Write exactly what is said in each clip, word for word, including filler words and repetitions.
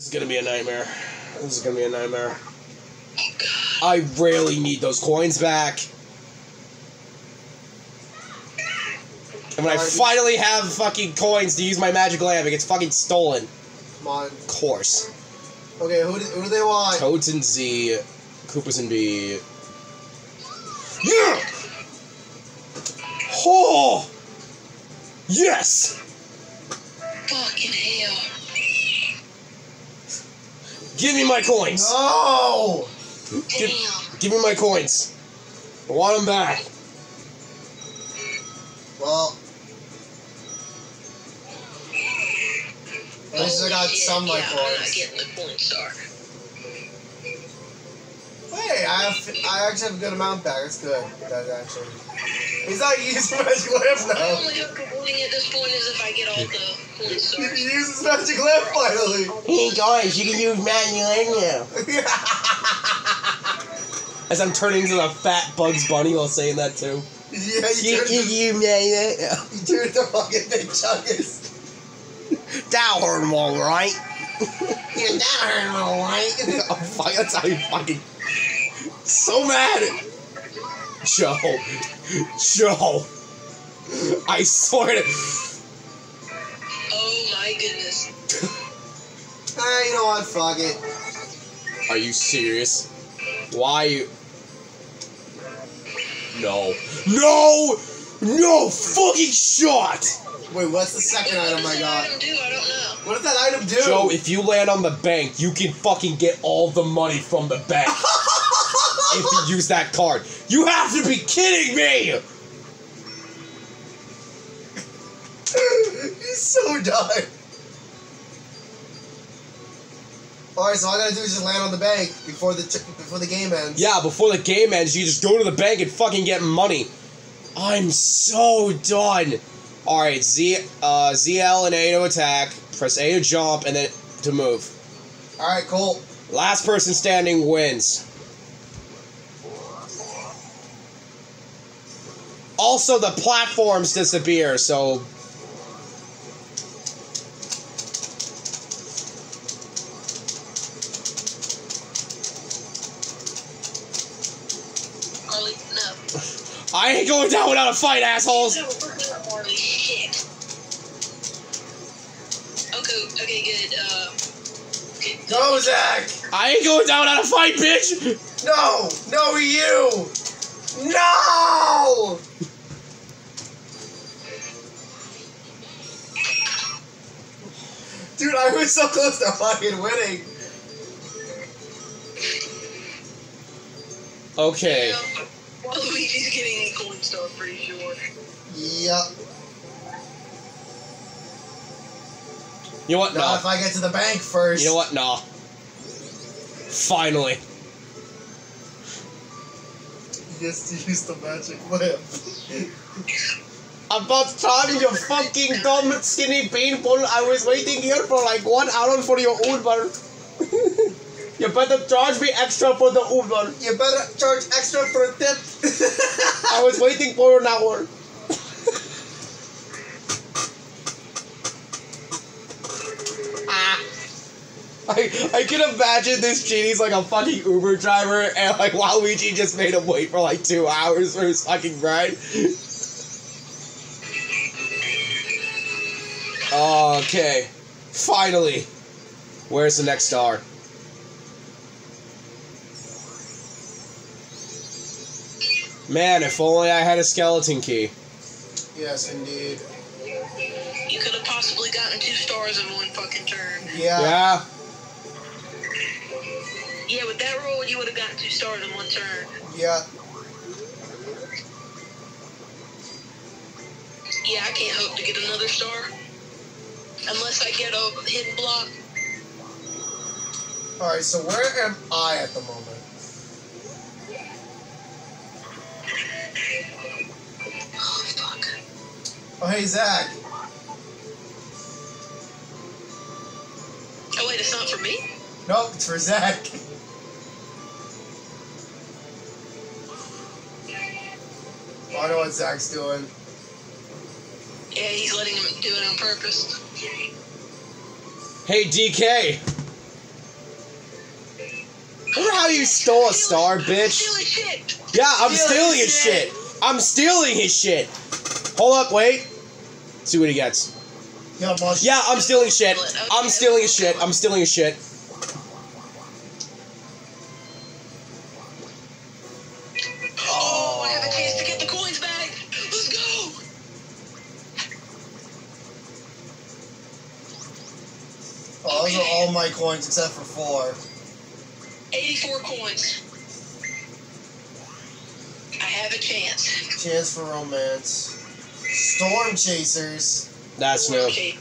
This is gonna be a nightmare. This is gonna be a nightmare. I rarely need those coins back. And when I finally have fucking coins to use my magic lamp, it gets fucking stolen. Come on. Of course. Okay, who do, who do they want? Toads and Z, Koopas and B. Yeah! Oh! Yes! Fucking hell. Give me my coins! No! Give, give me my coins. I want them back. Well, at least I got some of my yeah, I'm not coins. getting the coin star. Hey, I have I actually have a good amount back. That's good. That actually. He's not using magic lamp The now. only hook of winning at this point is if I get all the coin He stars. can use his magic lamp finally. Hey guys, you can use magic lamp now. As I'm turning into the fat Bugs Bunny while saying that too. Yeah, You you can turned use magic lamp. You turned the fucking big chungus. That hurt him all right. Yeah, that hurt him all right. Oh fuck, that's how you fucking... So mad! Joe. Joe. I swear to... Oh my goodness. Ah, you know what? Fuck it. Are you serious? Why you... No. No! No fucking shot! Wait, what's the second What item does I that got? item do? I don't know. What does that item do? Joe, if you land on the bank, you can fucking get all the money from the bank. If you use that card. You have to be kidding me! He's so done. Alright, so all I gotta do is just land on the bank before the t before the game ends. Yeah, before the game ends, you just go to the bank and fucking get money. I'm so done. Alright, Z, uh, Z L and A to attack. Press A to jump, and then to move. Alright, cool. Last person standing wins. Also, the platforms disappear, so... Harley, no. I ain't going down without a fight, assholes! No, Harley, shit. Okay, okay, good, uh... Good. Go, Zach! I ain't going down without a fight, bitch! No! No, you! No! Dude, I was so close to fucking winning. Okay. Yeah, Waluigi's getting a coin star, pretty sure. Yup. You know what? Not No. if I get to the bank first. You know what? Nah. Finally. Just use the magic lamp. About starting your fucking dumb skinny painful. I was waiting here for like one hour for your Uber. You better charge me extra for the Uber. You better charge extra for a tip. I was waiting for an hour. Ah. I, I can imagine this genie's like a fucking Uber driver and like Waluigi just made him wait for like two hours for his fucking ride. Okay. Finally. Where's the next star? Man, if only I had a skeleton key. Yes, indeed. You could have possibly gotten two stars in one fucking turn. Yeah. Yeah? Yeah, with that roll, you would have gotten two stars in one turn. Yeah. Yeah, I can't hope to get another star. Unless I get a hidden block. Alright, so where am I at the moment? Oh, fuck. Oh, hey, Zach. Oh, wait, it's not for me? Nope, it's for Zach. Oh, I know what Zach's doing. Yeah, he's letting him do it on purpose. Hey, D K! Remember how you stole a star, bitch? Stealing shit. Yeah, I'm Stealing stealing his his shit. shit. I'm stealing his shit. Hold up, wait. See what he gets. Yeah, much. Yeah, I'm stealing his shit. I'm stealing his shit. I'm stealing his shit. Oh, I have a chance to get the coins back. Let's go. Oh, those are all my coins except for four. eighty-four coins. I have a chance. Chance for romance. Storm chasers. That's new. Okay.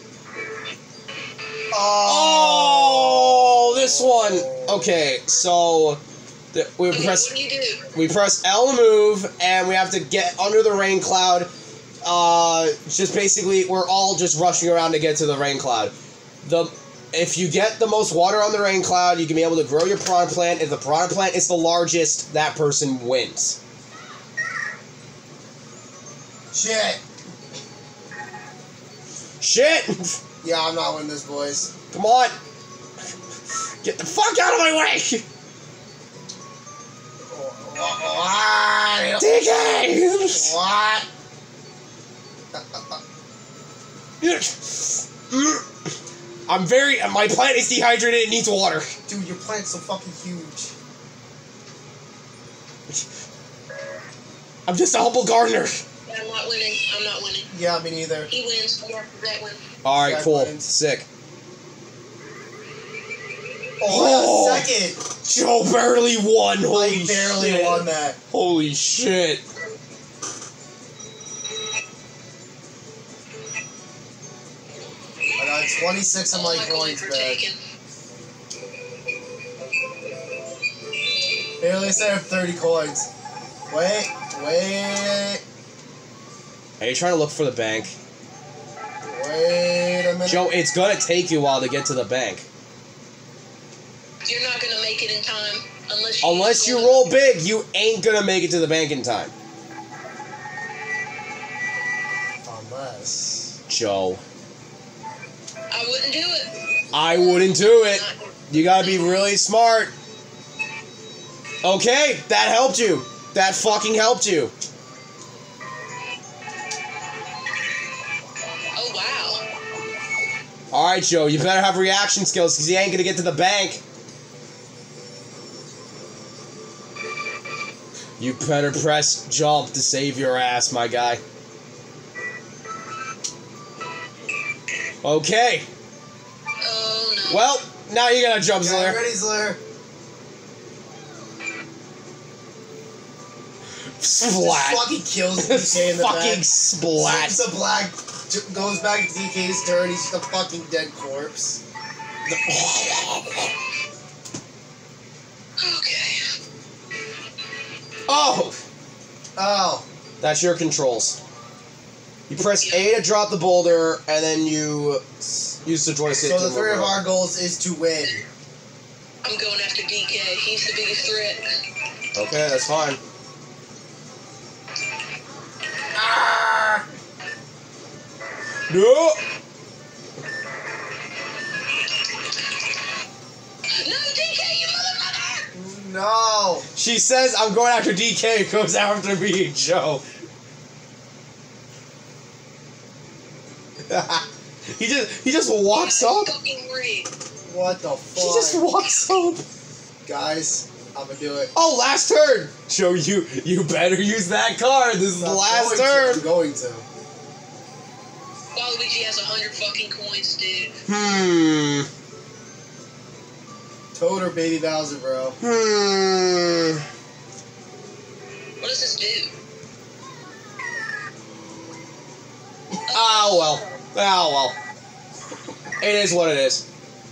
Oh, this one. Okay, so th- we Okay, press what do you do? we press L to move, and we have to get under the rain cloud. Uh, just basically, we're all just rushing around to get to the rain cloud. The if you get the most water on the rain cloud, you can be able to grow your piranha plant. If the piranha plant is the largest, that person wins. Shit. Shit! Yeah, I'm not winning this, boys. Come on! Get the fuck out of my way! What? D K! What? I'm very. My plant is dehydrated. It needs water. Dude, your plant's so fucking huge. I'm just a humble gardener. I'm not winning. I'm not winning. Yeah, me neither. He wins. Or that wins. All right, Zach cool, wins. sick. Oh, Oh. I got second. Joe barely won. Holy I barely shit. won that. Holy shit. I got twenty-six of All my my coins coins were back. taken. Hey, at least I have thirty coins. Wait, wait, Are you trying to look for the bank? wait a minute. Joe, it's gonna take you a while to get to the bank. You're not gonna make it in time unless you. Unless you roll big, you ain't gonna make it to the bank in time. Unless. Joe. I wouldn't do it. I wouldn't do it. You gotta be really smart. Okay, that helped you. That fucking helped you. Oh wow. Alright, Joe, you better have reaction skills because you ain't gonna get to the bank. You better press jump to save your ass, my guy. Okay. Oh no. Well, now you gotta jump, Get Slayer. ready, Slayer. Splat. Just fucking kills D K in the Fucking back. splat. Sees the black, j- goes back to D K's turn, he's just a fucking dead corpse. Okay. Oh! Oh. That's your controls. You press A to drop the boulder, and then you s- use the joystick So to the move three of around. our goals is to win. I'm going after D K. He's the biggest threat. Okay, that's fine. Ah! No! No, D K, you motherfucker! No! She says, I'm going after D K, goes after me, Joe. he just he just walks Yeah, up. Fucking rigged. What the fuck? He just walks up. Guys, I'm gonna do it. Oh, last turn! Joe, you you better use that card. This is the I'm last going to, turn. I'm going to. Waluigi has a hundred fucking coins, dude. Hmm. Toad or Baby Bowser, bro? Hmm. What does this do? Oh well. Oh well. It is what it is.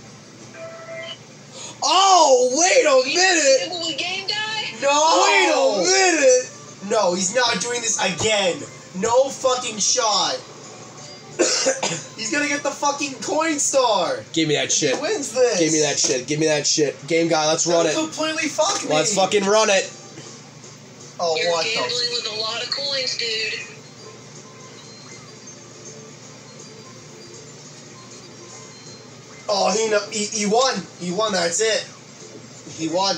Oh, wait a minute! Gamble with game guy? No! Wait a minute! No, he's not doing this again. No fucking shot. He's gonna get the fucking coin star. Give me that shit. He wins this. Give me that shit. Give me that shit. Game guy, let's run That'll it. completely fuck me. Let's fucking run it. Oh, You're what gambling the? with a lot of coins, dude. Oh, he, no, he he won. He won. That's it. He won.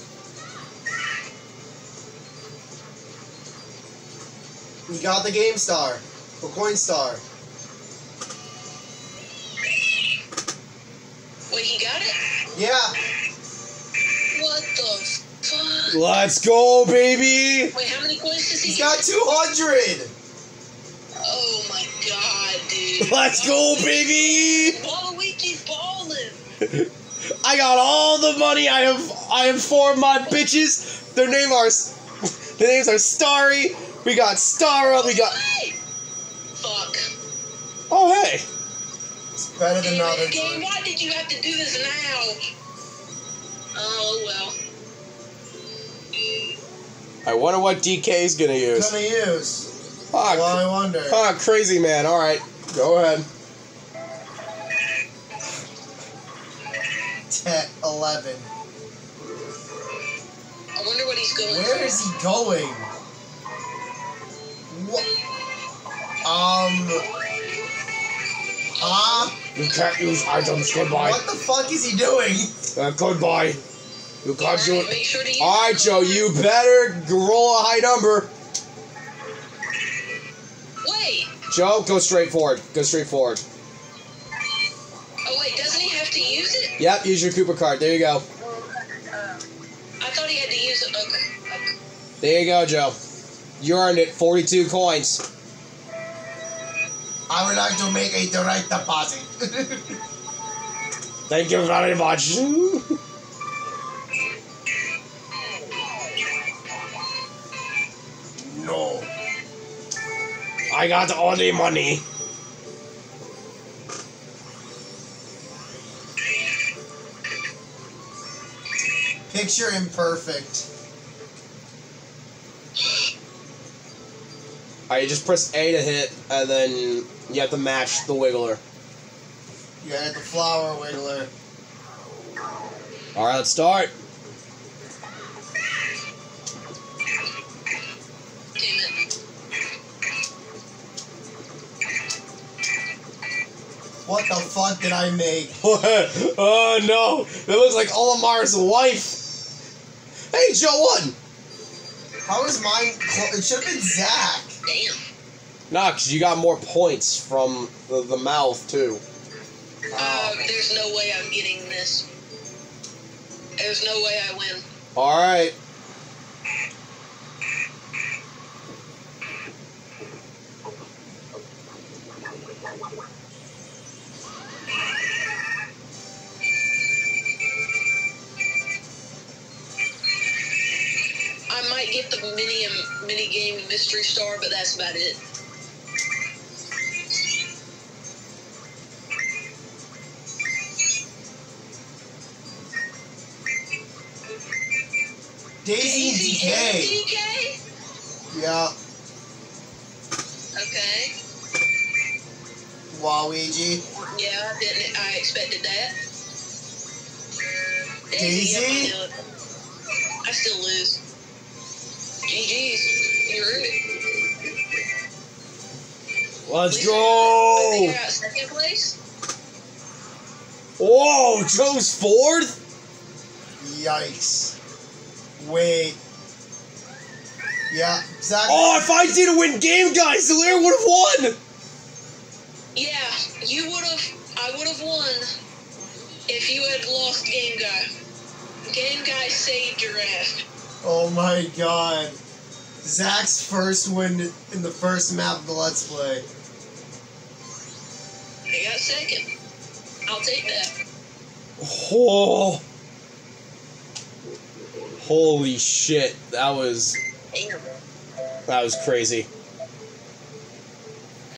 He got the game star. Or coin star. Wait, he got it? Yeah. What the fuck? Let's go, baby! Wait, how many coins does he He's get? got two hundred. Oh my god, dude. Let's go, baby! Waluigi's balling. I got all the money. I have I have four of my bitches. Their name are their names are Starry. We got Stara. We got. Wait! Fuck. Oh hey. It's better than Damn another it, game, why did you have to do this now? Oh well. I wonder what D K is gonna use. Gonna use. Ah, Well, I wonder. ah, crazy man. All right, go ahead. ten, eleven. I wonder what he's going Where for. is he going? What? Um. Ah. You can't use items. Goodbye. What the fuck is he doing? Uh, goodbye. You can't do Alright, it. make sure to use All right, Joe. You better roll a high number. Wait. Joe, go straight forward. Go straight forward. Oh wait, doesn't he have to use it? Yep. Use your Cooper card. There you go. I thought he had to use it. Okay. Okay. There you go, Joe. You earned it. Forty-two coins. I would like to make a direct deposit. Thank you very much. No. I got all the money. Picture imperfect. Alright, just press A to hit, and then you have to match the wiggler. You had the flower wiggler. Alright, let's start. Damn it. What the fuck did I make? Oh no! That looks like Olamar's wife! Hey, Joe won! How is mine? Clo- it should have been Zach. Damn. Nah, because you got more points from the, the mouth, too. Uh, there's no way I'm getting this. There's no way I win. Alright. I might get the mini mini game mystery star, but that's about it. Daisy and D K. D K? Yeah. Okay. Waluigi. Yeah, I didn't. I expected that. Daisy? Yep, I knew it. I still lose. G G's. You ruined it. Let's I go! think I got second place. Whoa, Joe's fourth? Yikes. Wait. Yeah, Zach. Oh, if I didn't win Game Guys, Hilaire would have won! Yeah, you would have. I would have won if you had lost Game Guy. Game Guy saved your ass. Oh my god. Zach's first win in the first map of the Let's Play. I got second. I'll take that. Oh. Holy shit, that was Damn. that was crazy.